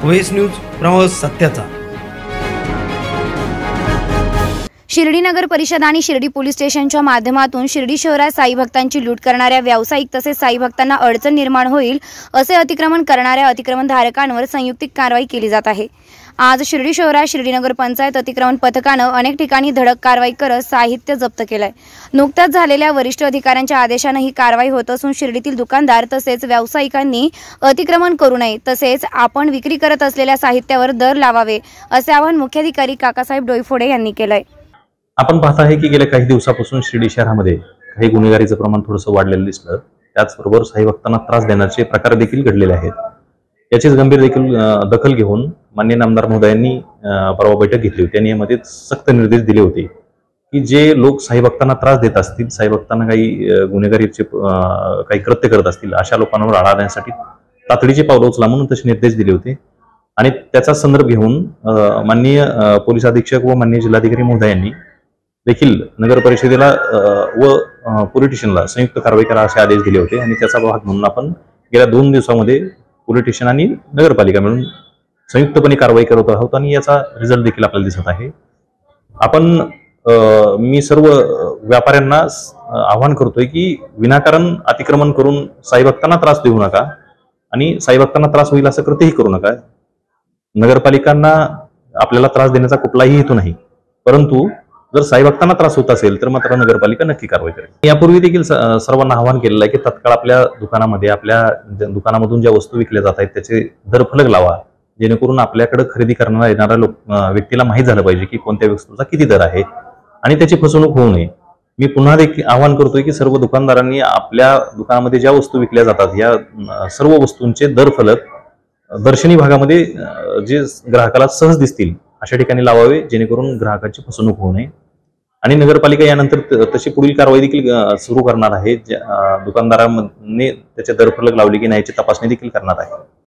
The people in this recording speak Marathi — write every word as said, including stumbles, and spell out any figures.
ओएस न्यूज, प्रवास सत्याचा। शिर्डी नगर परिषद आणि शिर्डी पोलीस स्टेशनच्या माध्यमातून शिर्डी शहरात साई भक्तांची लूट करणाऱ्या व्यावसायिक तसेच साई भक्तांना अडचण निर्माण होईल असे अतिक्रमण करणाऱ्या अतिक्रमणधारकांवर संयुक्तिक कारवाई केली जात आहे। आज शिर्डी शहरात शिर्डी नगर पंचायत अतिक्रमण पथकाने अनेक ठिकाणी धडक कारवाई करत साहित्य जप्त केलंय। नुकत्याच झालेल्या वरिष्ठ अधिकाऱ्यांच्या आदेशाने ही कारवाई होत असून शिर्डीतील दुकानदार तसेच व्यावसायिकांनी अतिक्रमण करू नये तसेच आपण विक्री करत असलेल्या साहित्यावर दर लावावे असे आवाहन मुख्याधिकारी काकासाहेब डोईफोडे यांनी केलंय। आपण पाहत आहे की गेल्या काही दिवसापासून शिर्डी शहरामध्ये काही गुन्हेगारीचं प्रमाण थोडंसं वाढलेलं दिसलं। त्याचबरोबर साई भक्तांना त्रास देण्याचे प्रकार देखील घडलेले आहेत। याचीच गंभीर देखील दखल घेऊन माननीय नामदार महोदयांनी परवा बैठक घेतली होती आणि यामध्ये सक्त निर्देश दिले होते की जे लोक साई भक्तांना त्रास देत असतील, साई भक्तांना काही गुन्हेगारीचे काही कृत्य करत असतील, अशा लोकांवर आळा घालण्यासाठी तातडीची पावलं उचला म्हणून तसे निर्देश दिले होते। आणि त्याचा संदर्भ घेऊन माननीय पोलीस अधीक्षक व माननीय जिल्हाधिकारी महोदयांनी देखील नगर परिषदेला व पोलीस स्टेशनला संयुक्त कारवाई करा असे आदेश दिले होते। आणि त्याचा भाग म्हणून आपण गेल्या दोन दिवसांमध्ये पोलीस स्टेशन आणि नगरपालिका मिळून संयुक्तपणे कारवाई करत आहोत आणि याचा रिझल्ट देखील आपल्याला दिसत आहे। आपण मी सर्व व्यापाऱ्यांना आवाहन करतोय की विनाकारण अतिक्रमण करून साई भक्तांना त्रास देऊ नका आणि साई भक्तांना त्रास होईल असं कृत्यही करू नका। नगरपालिकांना आपल्याला त्रास देण्याचा कुठलाही हेतू नाही, परंतु जर साई भक्तांना त्रास होत असेल तर मात्र नगरपालिका नक्की कारवाई करेल। यापूर्वी देखील सर्वांना आवाहन केलेलं आहे की तत्काळ आपल्या दुकानामध्ये आपल्या दुकानामधून ज्या वस्तू विकल्या जात आहेत त्याचे दर फलक लावा, जेणेकरून आपल्याकडे खरेदी करणारा येणाऱ्या लोक व्यक्तीला माहीत झालं पाहिजे की कोणत्या वस्तूचा किती दर आहे आणि त्याची फसवणूक होऊ नये। मी पुन्हा देखील आवाहन करतोय की सर्व दुकानदारांनी आपल्या दुकानामध्ये ज्या वस्तू विकल्या जातात या सर्व वस्तूंचे दर फलक दर्शनी भागामध्ये जे ग्राहकाला सहज दिसतील अशा ठिकाणी लावावे, जेणेकरून ग्राहकाची फसवणूक होऊ नये। आणि नगरपालिका यानंतर तशी पुढील कारवाई देखील सुरू करणार आहे। दुकानदारांनी त्याचे दर फलक लावले की नाही याची तपासणी देखील करणार आहे।